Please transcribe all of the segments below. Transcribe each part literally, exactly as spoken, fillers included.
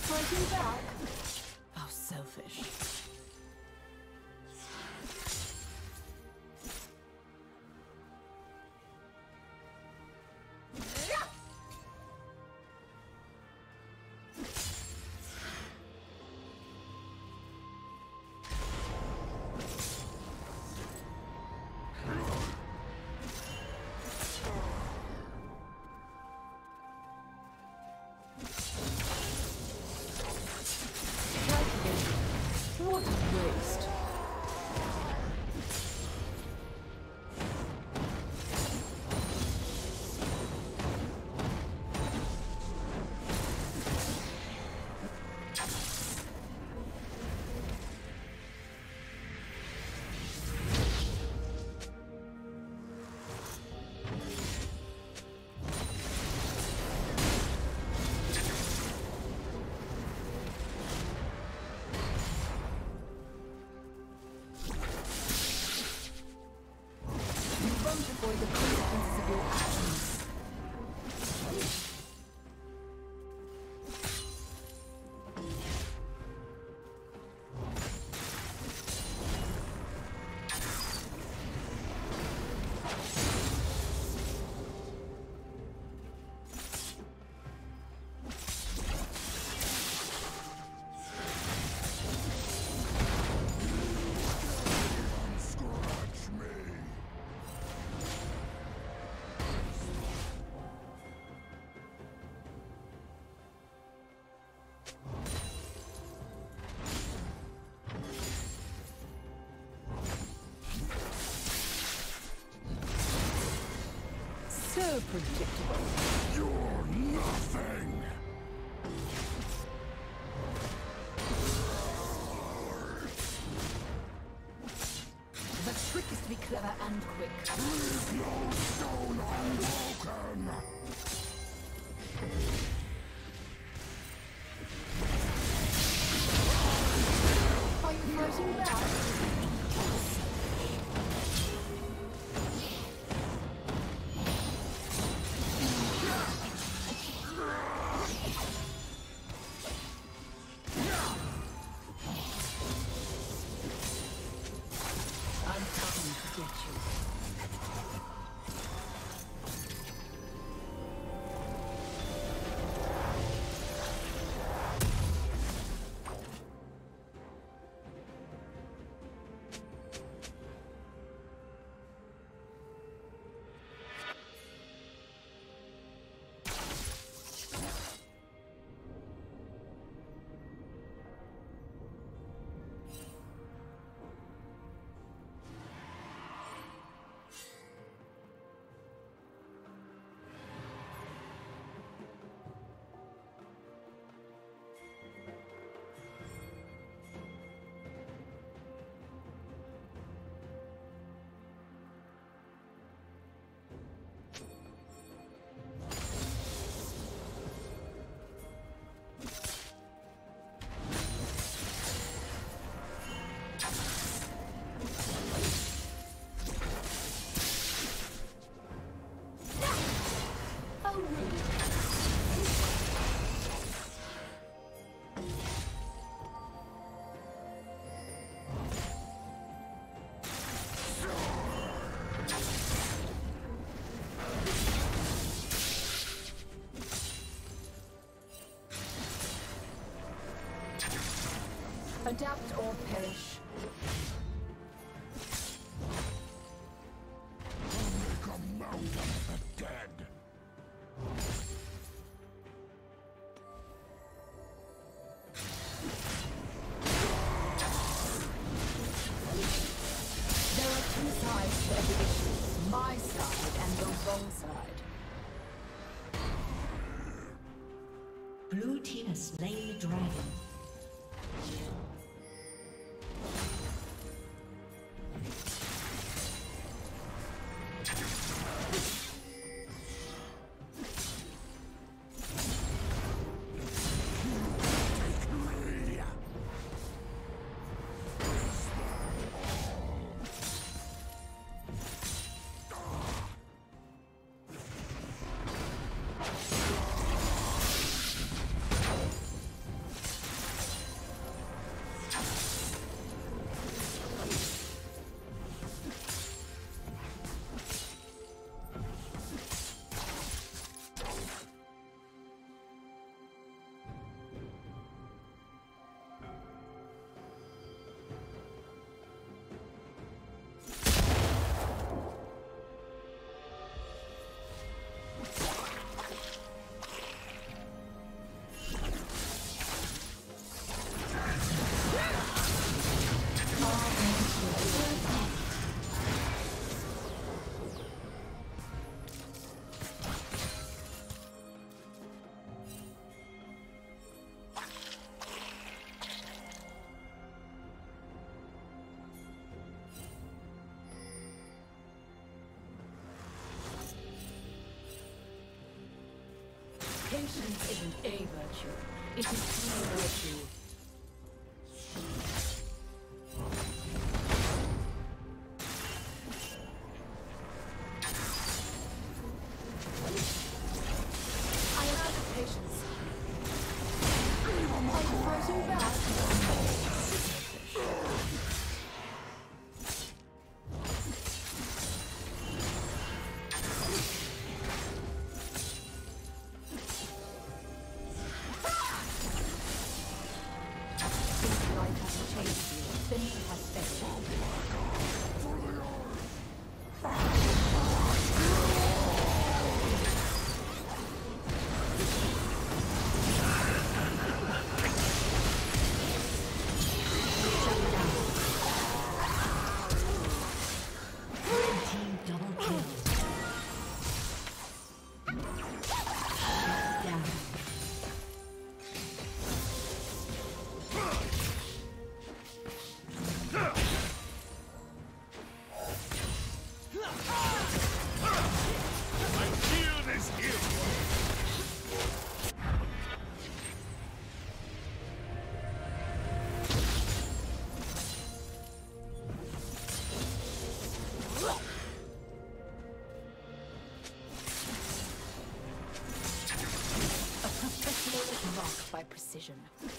Fighting back? How selfish. What a waste. Avoid the consequences of your actions. So predictable. You're nothing! The trick is to be clever and quick. Leave no stone unbroken! Are you fighting back? Adapt or perish. Make a mountain of the dead! There are two sides to every issue. My side and the wrong side. Blue team has slain the dragon. Patience isn't a virtue, it is a virtue. I am out of patience. Are you fighting back? By precision.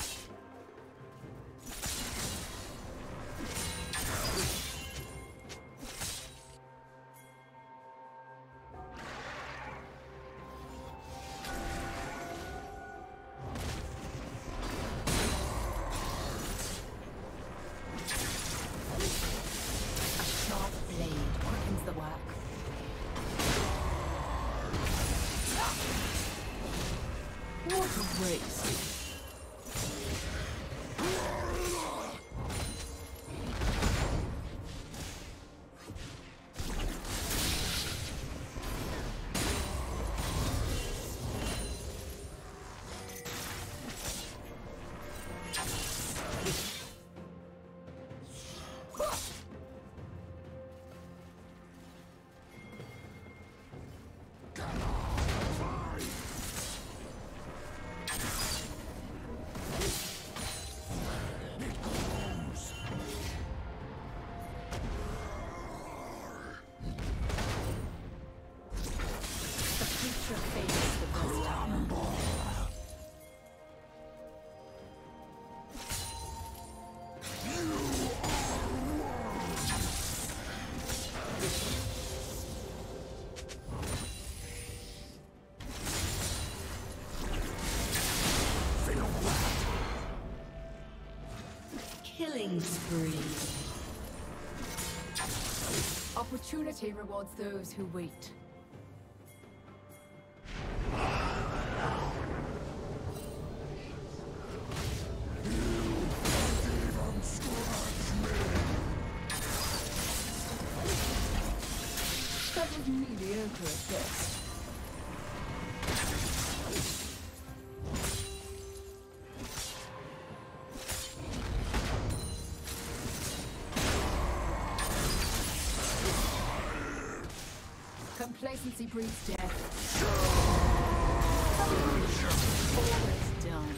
A sharp blade quickens the work. What a waste. Killing spree. Opportunity rewards those who wait. That was mediocre at best. Complacency breeds death. Always done.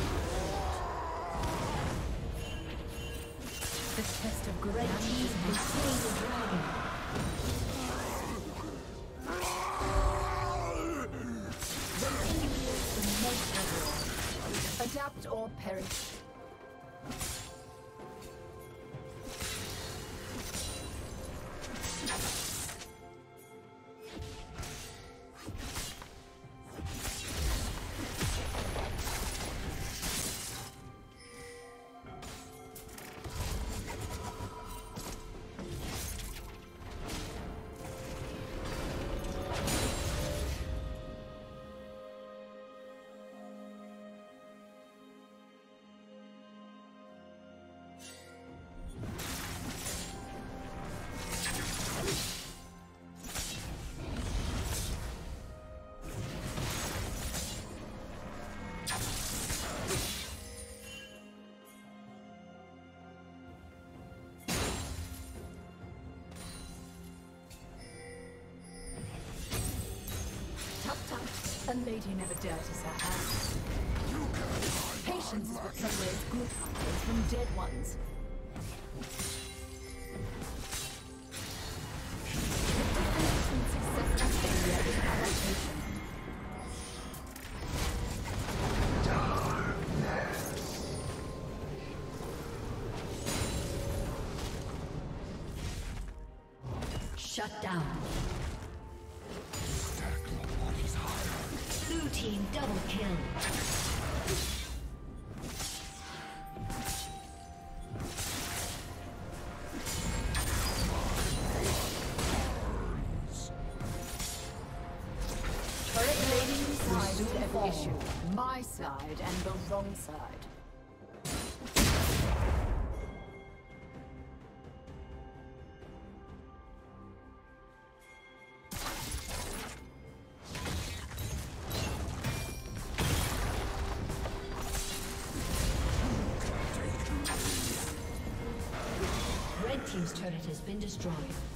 The test of great is betraying the dragon. Adapt or perish. A lady never dirties her hands. Patience is what separates good hunters from dead ones. The difference between success and failure is adaptation. Shut down. Blue team double kill. Issue. My side and the wrong side. Red team's turret has been destroyed.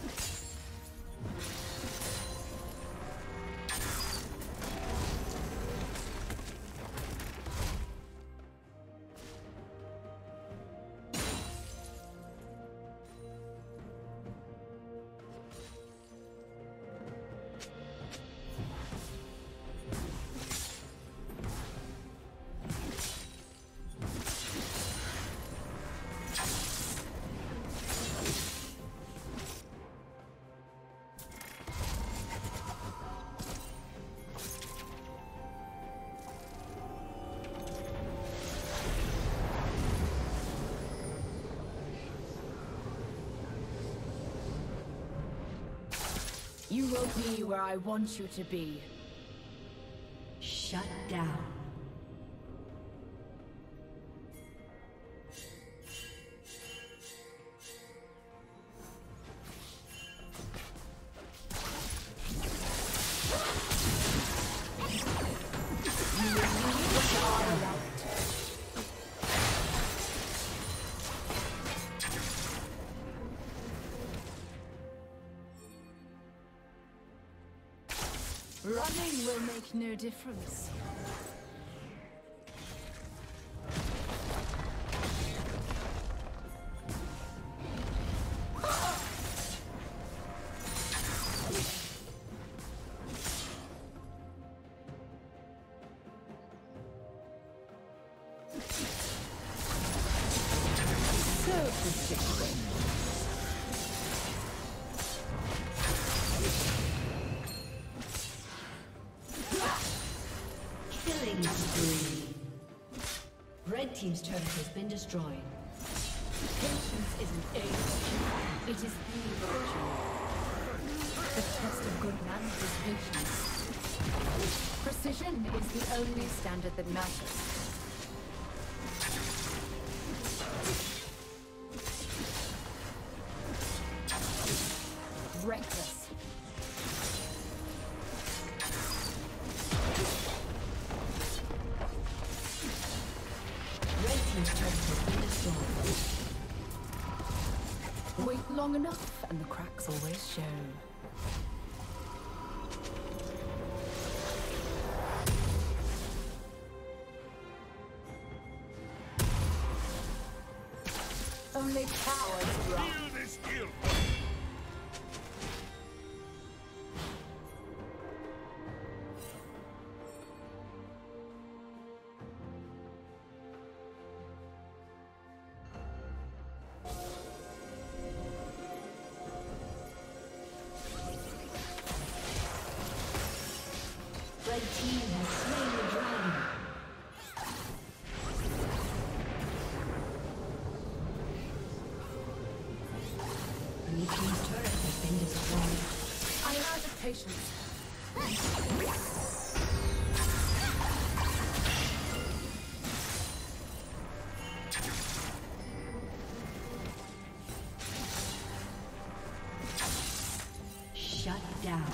You will be where I want you to be. Shut down. Running will make no difference. So predictable. Killing spree. Red team's turret has been destroyed. Patience isn't a virtue, it is the virtue. The test of good manners is patience. Precision is the only standard that matters. Reckless. Red team's turret has been destroyed. Wait long enough and the cracks always show. Only cowards run. Feel this guilt! Red team has slain the dragon. Blue team's turret has been destroyed. I am out of patience. Shut down.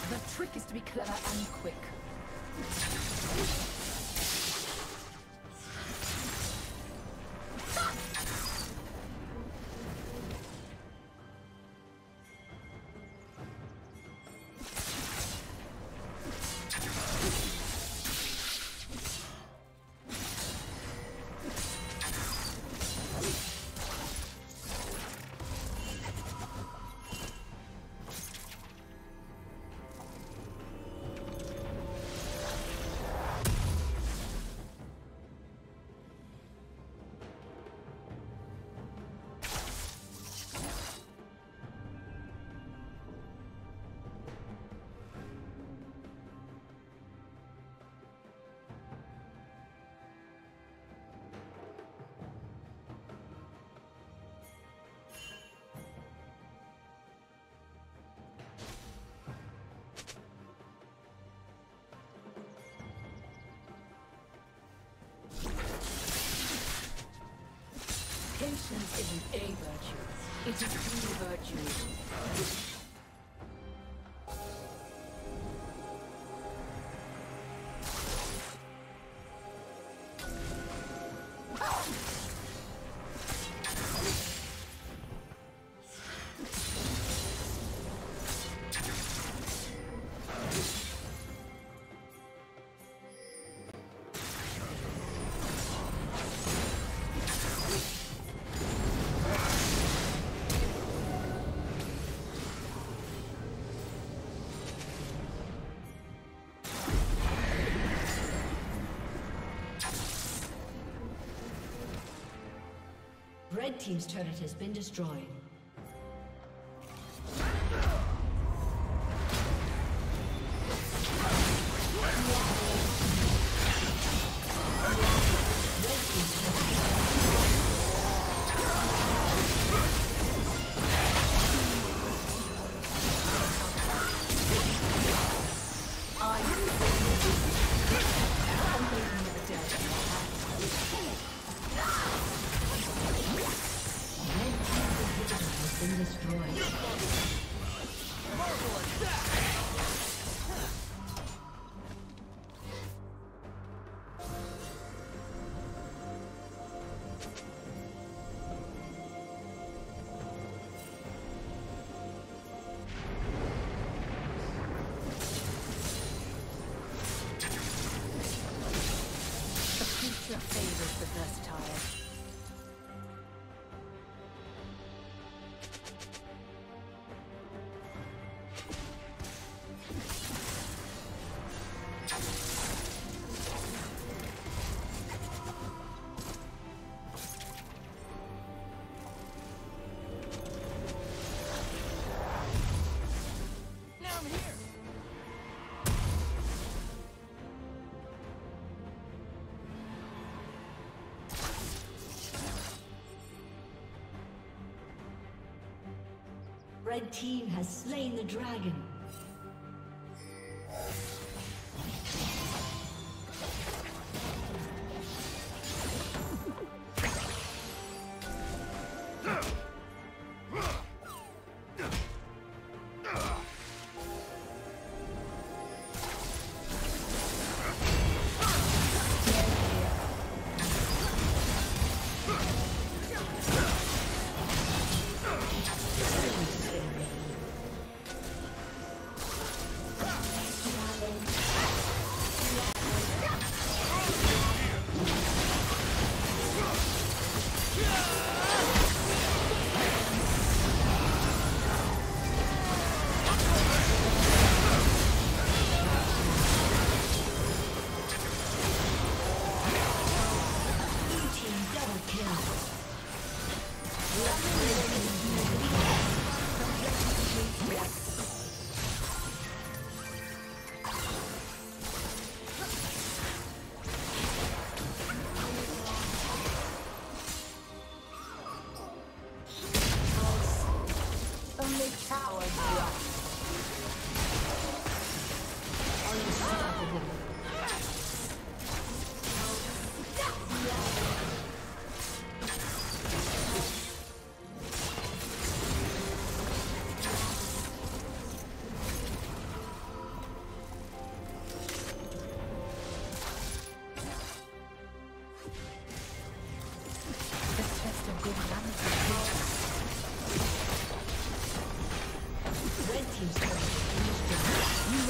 The trick is to be clever and quick. Patience isn't a virtue, it is the virtue. Red team's turret has been destroyed. Favors the versatile. Now I'm here. Red team has slain the dragon.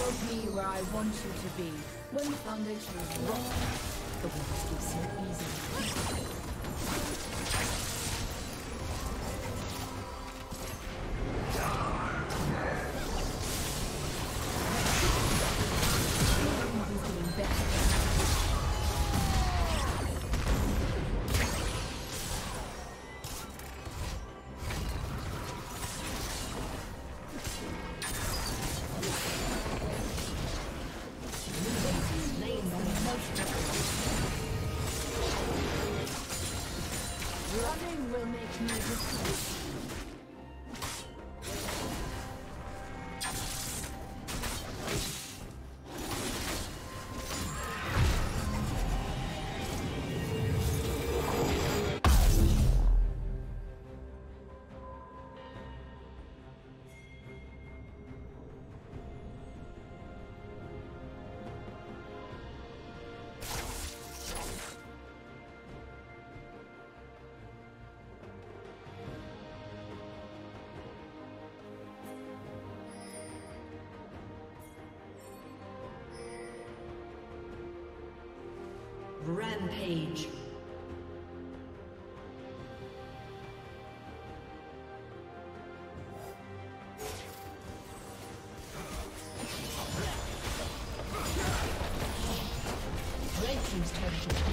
Follow me where I want you to be. When the foundation is rock, the walls give so easily. Running will make me different. Rampage. Red team's turret has